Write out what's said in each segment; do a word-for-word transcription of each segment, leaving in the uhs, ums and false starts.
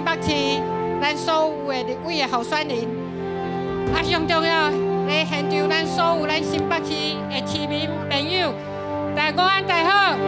北市咱所有的立委的候选人，啊，上重要来现场咱所有咱新北市的市民朋友，大家安大好。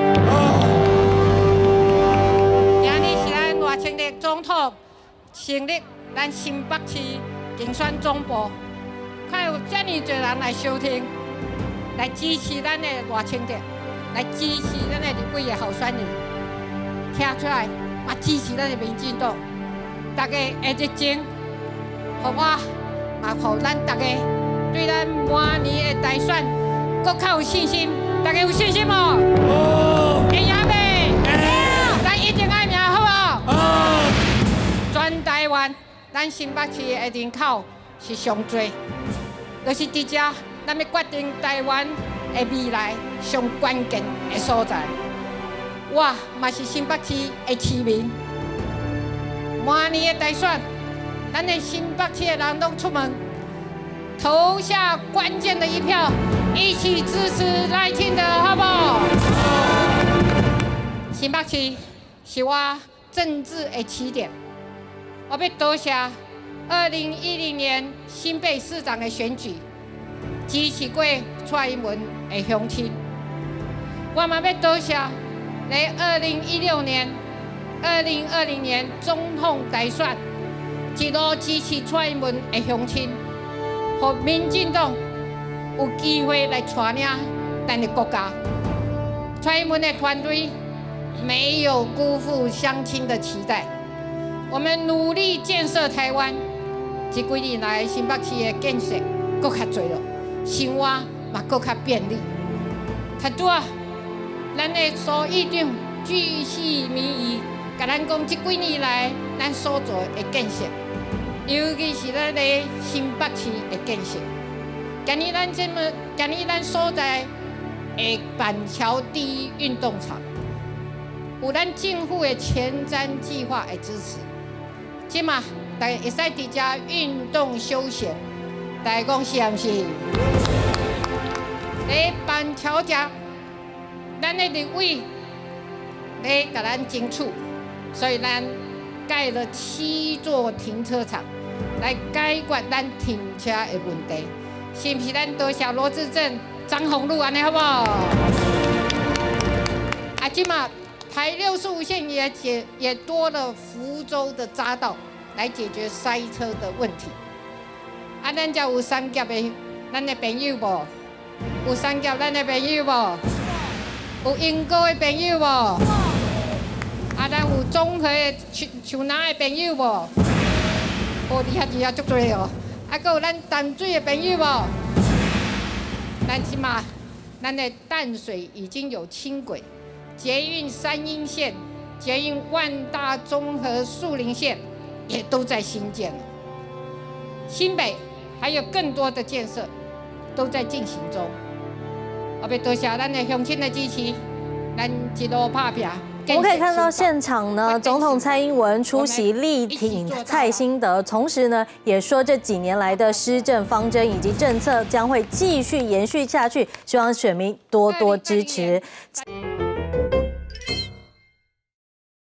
今日是咱赖清德总统成立咱新北市竞选总部，看有这么多人来收听，来支持咱的赖清德，来支持咱的立委的候选人，听出来，嘛支持咱的民进党。 大家的热情，互我嘛，互咱大家对咱明年的大选，搁较有信心。大家有信心无？会赢未？咱一定爱赢，好无？好。全台湾，咱新北市的人口是上多，就是伫遮，咱要决定台湾的未来上关键的所在。我嘛是新北市的市民。 明年的大选，咱的新北市的人拢出门投下关键的一票，一起支持赖清德，好不好？新北市是我政治的起点，我要多谢二零一零年新北市长的选举支持过蔡英文的乡亲，我嘛要多谢在二零一六年。 二零二零年总统大选，一路支持蔡英文的乡亲，让民进党有机会来带领咱的国家。蔡英文的团队没有辜负乡亲的期待，我们努力建设台湾。这几年来，新北市的建设更较多了，生活嘛更较便利。较拄啊，咱的苏议长巨细靡遗。 甲咱讲，这几年来咱所做的建设，尤其是咱的新北市的建设。今日咱这么，今日咱所在的板桥第一运动场，有咱政府的前瞻计划的支持，即嘛，大家会使伫遮运动休闲。大家讲是毋是？在板桥遮，咱的立委来甲咱争取。 所以，咱盖了七座停车场，来解决咱停车的问题，是不是？咱多谢罗志正、张宏禄安尼好不好？啊，今嘛台六十五线也解也多了福州的匝道，来解决塞车的问题。啊，咱家有三甲的，咱的朋友无？有三甲咱的朋友无？有英国的朋友无？ 啊，咱有综合的像像哪的朋友无？哦，你遐字也足多哦。啊，搁有咱淡水的朋友无？咱起码，咱的淡水已经有轻轨、捷运三鶯线、捷运万大综合树林线也都在新建了。新北还有更多的建设都在进行中。我要多谢咱的乡亲的支持，咱一路拍拼。 我们可以看到现场呢，总统蔡英文出席力挺蔡清德，同时呢也说这几年来的施政方针以及政策将会继续延续下去，希望选民多多支持。